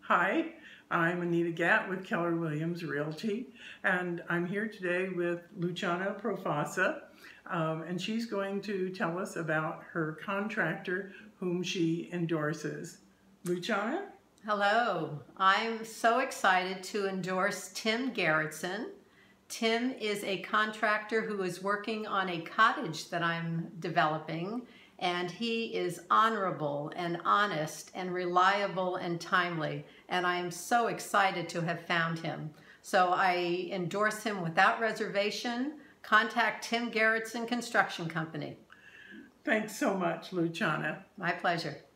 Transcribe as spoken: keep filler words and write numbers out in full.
Hi, I'm Anita Gatt with Keller Williams Realty, and I'm here today with Luciana Profaca, um, and she's going to tell us about her contractor whom she endorses. Luciana? Hello, I'm so excited to endorse Tim Garretson. Tim is a contractor who is working on a cottage that I'm developing, and he is honorable and honest and reliable and timely, and I am so excited to have found him. So I endorse him without reservation. Contact Tim Garretson Construction Company. Thanks so much, Luciana. My pleasure.